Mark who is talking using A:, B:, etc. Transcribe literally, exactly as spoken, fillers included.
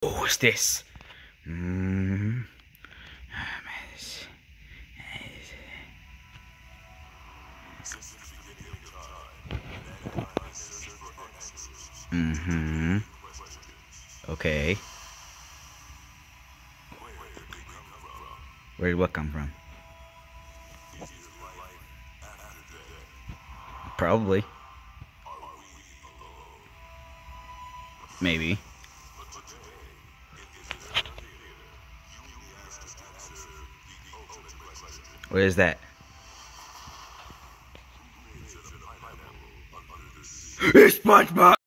A: what's this? Mm. Mm-hmm. Okay. Where did what come from? Probably. Maybe. What is that? It's SpongeBob!